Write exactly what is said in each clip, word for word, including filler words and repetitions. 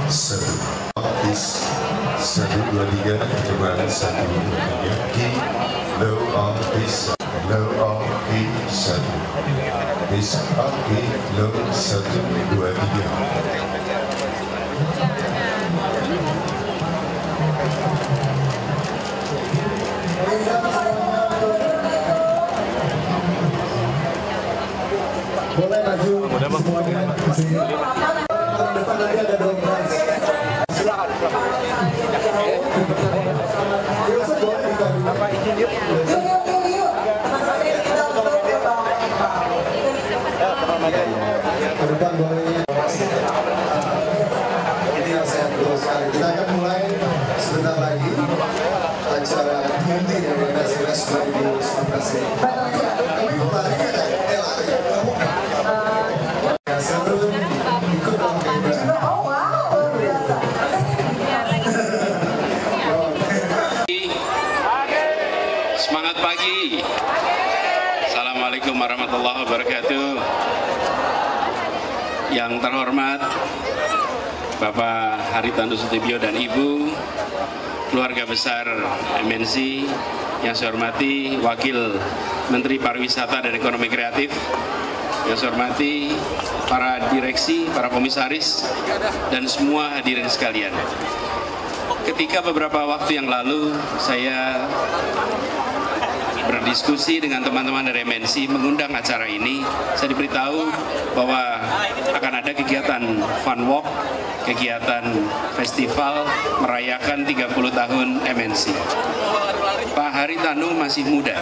satu. Artis satu dua tiga, percobaan satu dua tiga. Ki, low artis, low artis satu. Bis arti low satu dua tiga. Boleh maju semuanya ke sini. Depan lagi ada dua belas. Silakan. Apa izin yuk? Ke depan boleh. Ini yang saya betul sekali. Kita akan mulai sebentar lagi acara inti dari Nasibas dua ribu sembilan belas ini. Kami kembali ke Semangat pagi. Assalamualaikum warahmatullahi wabarakatuh. Yang terhormat Bapak Haritanu Sudibyo dan Ibu, keluarga besar M N C, yang saya hormati Wakil Menteri Pariwisata dan Ekonomi Kreatif, yang saya hormati para direksi, para komisaris, dan semua hadirin sekalian. Ketika beberapa waktu yang lalu saya berdiskusi dengan teman-teman dari M N C mengundang acara ini, saya diberitahu bahwa akan ada kegiatan fun walk, kegiatan festival merayakan tiga puluh tahun M N C. Pak Haritanu masih muda,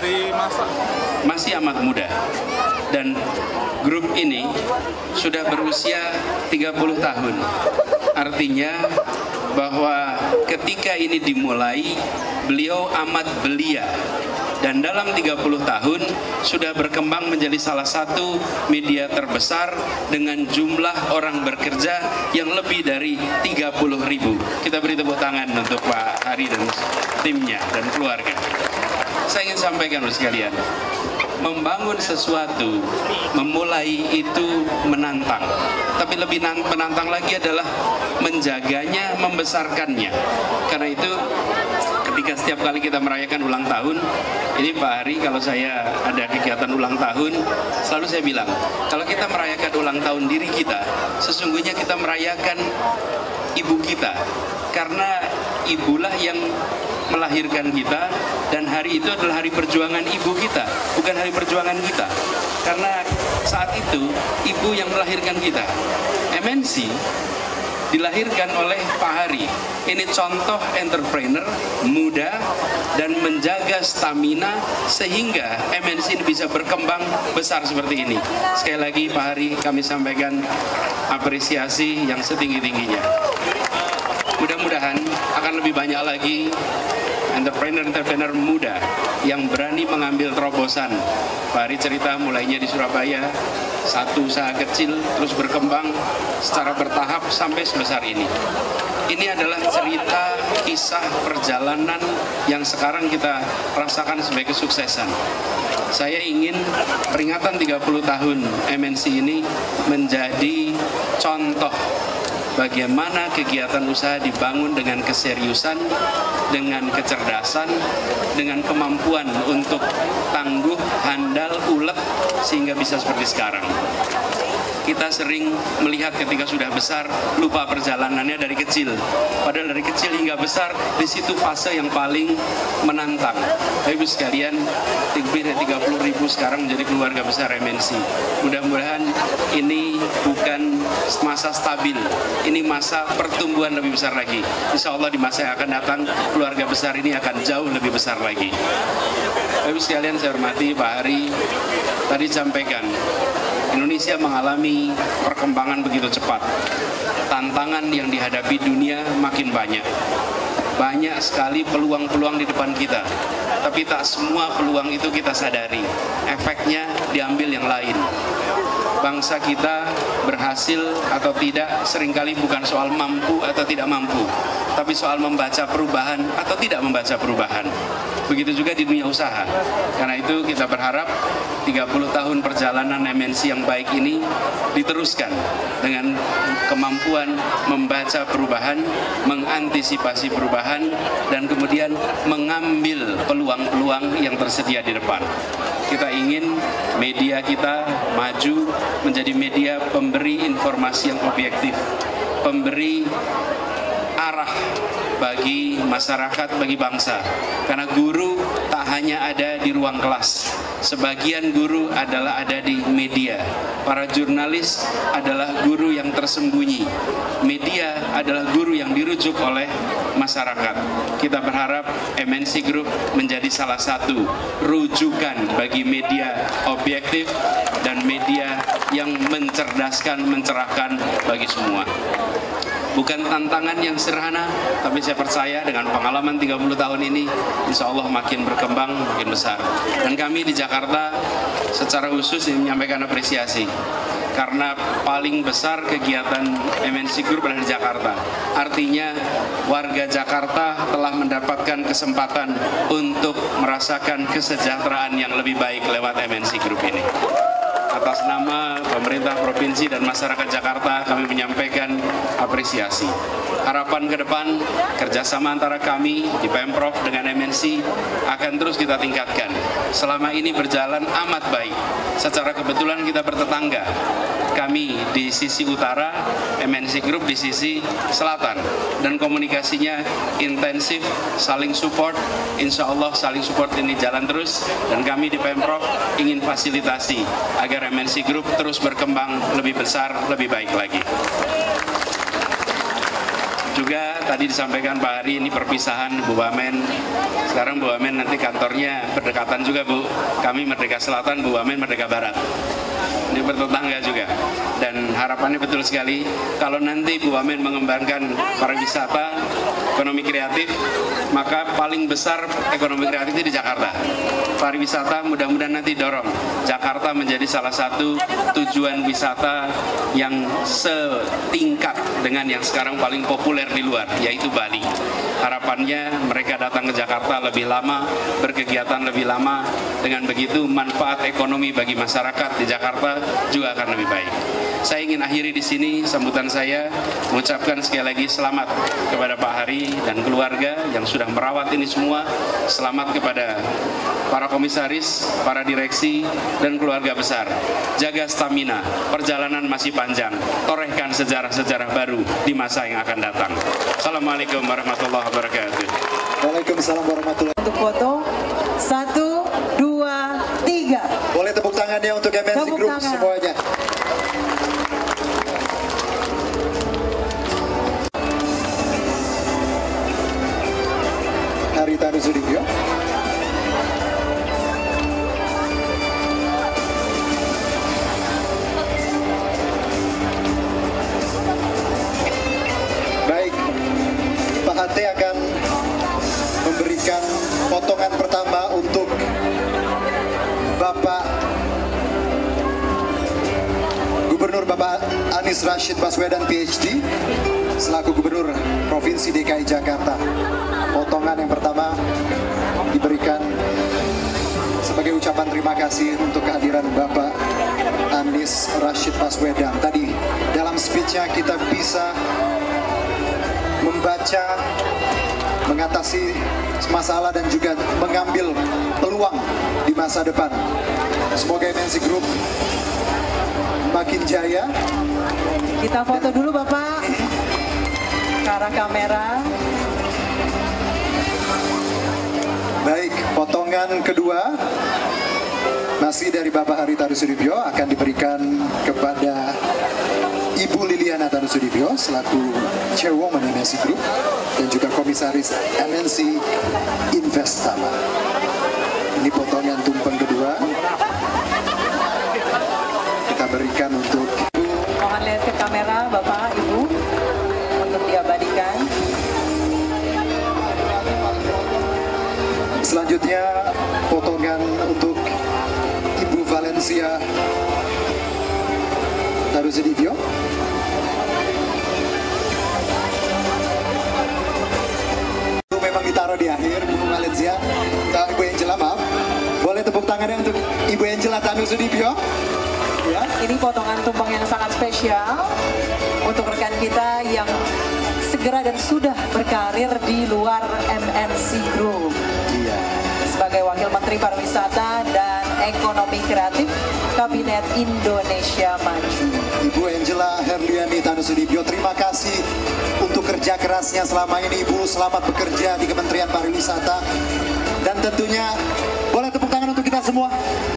masih amat muda, dan grup ini sudah berusia tiga puluh tahun. Artinya bahwa ketika ini dimulai, beliau amat belia, dan dalam tiga puluh tahun sudah berkembang menjadi salah satu media terbesar dengan jumlah orang bekerja yang lebih dari tiga puluh ribu. Kita beri tepuk tangan untuk Pak Hari dan timnya dan keluarga. Saya ingin sampaikan sekalian, membangun sesuatu, memulai itu menantang. Tapi lebih menantang lagi adalah menjaganya, membesarkannya. Karena itu ketika setiap kali kita merayakan ulang tahun, ini Pak Hari, kalau saya ada kegiatan ulang tahun, selalu saya bilang, kalau kita merayakan ulang tahun diri kita, sesungguhnya kita merayakan ibu kita. Karena ibulah yang melahirkan kita, dan hari itu adalah hari perjuangan ibu kita, bukan hari perjuangan kita. Karena saat itu ibu yang melahirkan kita. M N C dilahirkan oleh Pak Hari. Ini contoh entrepreneur muda dan menjaga stamina sehingga M N C bisa berkembang besar seperti ini. Sekali lagi Pak Hari, kami sampaikan apresiasi yang setinggi-tingginya. Mudah-mudahan akan lebih banyak lagi entrepreneur-entrepreneur muda yang berani mengambil terobosan. Pak Hari cerita mulainya di Surabaya, satu usaha kecil terus berkembang secara bertahap sampai sebesar ini. Ini adalah cerita kisah perjalanan yang sekarang kita rasakan sebagai kesuksesan. Saya ingin peringatan tiga puluh tahun M N C ini menjadi contoh bagaimana kegiatan usaha dibangun dengan keseriusan, dengan kecerdasan, dengan kemampuan untuk tangguh, handal, ulet, sehingga bisa seperti sekarang. Kita sering melihat ketika sudah besar, lupa perjalanannya dari kecil. Padahal dari kecil hingga besar, di situ fase yang paling menantang. Ibu sekalian, lebih dari tiga puluh ribu sekarang menjadi keluarga besar M N C. Mudah-mudahan ini bukan masa stabil, ini masa pertumbuhan lebih besar lagi. Insya Allah di masa yang akan datang, keluarga besar ini akan jauh lebih besar lagi. Ibu sekalian, saya hormati Pak Hari, tadi sampaikan, Indonesia mengalami perkembangan begitu cepat. Tantangan yang dihadapi dunia makin banyak. Banyak sekali peluang-peluang di depan kita. Tapi tak semua peluang itu kita sadari. Efeknya diambil yang lain. bangsa kita berhasil atau tidak seringkali bukan soal mampu atau tidak mampu, tapi soal membaca perubahan atau tidak membaca perubahan. Begitu juga di dunia usaha. Karena itu kita berharap tiga puluh tahun perjalanan M N C yang baik ini diteruskan dengan kemampuan membaca perubahan, mengantisipasi perubahan, dan kemudian mengambil peluang-peluang yang tersedia di depan. Kita ingin media kita maju menjadi media pemberi informasi yang objektif, pemberi arah bagi masyarakat, bagi bangsa. Karena guru tak hanya ada di ruang kelas, sebagian guru adalah ada di media. Para jurnalis adalah guru yang tersembunyi. Media adalah guru yang dirujuk oleh masyarakat. Kita berharap M N C Group menjadi salah satu rujukan bagi media objektif dan media yang mencerdaskan, mencerahkan bagi semua. Bukan tantangan yang sederhana, tapi saya percaya dengan pengalaman tiga puluh tahun ini, insya Allah makin berkembang, makin besar. Dan kami di Jakarta secara khusus ingin menyampaikan apresiasi, karena paling besar kegiatan M N C Group berada di Jakarta. Artinya warga Jakarta telah mendapatkan kesempatan untuk merasakan kesejahteraan yang lebih baik lewat M N C Group ini. Atas nama pemerintah provinsi dan masyarakat Jakarta, kami menyampaikan apresiasi. Harapan ke depan, kerjasama antara kami di Pemprov dengan M N C akan terus kita tingkatkan. Selama ini berjalan amat baik. Secara kebetulan kita bertetangga. Kami di sisi utara, M N C Group di sisi selatan. Dan komunikasinya intensif, saling support. Insya Allah saling support ini jalan terus. Dan kami di Pemprov ingin fasilitasi agar M N C Group terus berkembang lebih besar, lebih baik lagi. Juga tadi disampaikan Pak Hari, ini perpisahan Bu Wamen. Sekarang Bu Wamen nanti kantornya berdekatan juga Bu. Kami Merdeka Selatan, Bu Wamen Merdeka Barat. Ini bertetangga juga. Dan harapannya betul sekali, kalau nanti Bu Wamen mengembangkan pariwisata, ekonomi kreatif, maka paling besar ekonomi kreatif itu di Jakarta. Pariwisata mudah-mudahan nanti dorong Jakarta menjadi salah satu tujuan wisata yang setingkat dengan yang sekarang paling populer di luar, yaitu Bali. Harapannya mereka datang ke Jakarta lebih lama, berkegiatan lebih lama. Dengan begitu manfaat ekonomi bagi masyarakat di Jakarta juga akan lebih baik. Saya ingin akhiri di sini sambutan saya, mengucapkan sekali lagi selamat kepada Pak Hari dan keluarga yang sudah merawat ini semua. Selamat kepada para komisaris, para direksi, dan keluarga besar. Jaga stamina, perjalanan masih panjang. Torehkan sejarah-sejarah baru di masa yang akan datang. Assalamualaikum warahmatullahi wabarakatuh. Waalaikumsalam warahmatullahi wabarakatuh. Untuk foto, satu, dua, tiga. Boleh tepuk tangannya untuk M N C Tepuk Group tangan. semuanya. Haritanu Sudibyo. Baik, Pak H T akan memberikan potongan pertama untuk Bapak Gubernur Bapak Anies Rashid Baswedan P H D selaku Gubernur Provinsi D K I Jakarta. Potongan yang pertama diberikan sebagai ucapan terima kasih untuk kehadiran Bapak Anies Rashid Baswedan. Tadi dalam speech-nya kita bisa membaca, mengatasi masalah dan juga mengambil peluang di masa depan. Semoga M N C Group makin jaya. Kita foto dulu Bapak. Ke arah kamera. Baik, potongan kedua masih dari Bapak Haritanu Sudibyo akan diberikan kepada Ibu Liliana Tanu Sudibyo selaku Chairwoman M N C Group dan juga Komisaris M N C Investama. Ini potongan tumpeng kedua kita berikan untuk Ibu. Mohon lihat ke kamera Bapak, Ibu, untuk diabadikan. Selanjutnya potongan untuk Ibu Valencia Sudibyo. Itu memang ditaruh di akhir, Bu Valencia. Uh, Ibu Angela, maaf. Boleh tepuk tangannya untuk Ibu Angela Tanu Sudibyo. Ya. Ini potongan tumpeng yang sangat spesial untuk rekan kita yang segera dan sudah berkarir di luar M N C Group. Iya. Sebagai Wakil Menteri Pariwisata dan Ekonomi Kreatif Kabinet Indonesia Maju. Ibu Angela Herliani Tanu Sudibyo, terima kasih untuk kerja kerasnya selama ini, Ibu. Selamat bekerja di Kementerian Pariwisata. Dan tentunya boleh tepuk tangan untuk kita semua.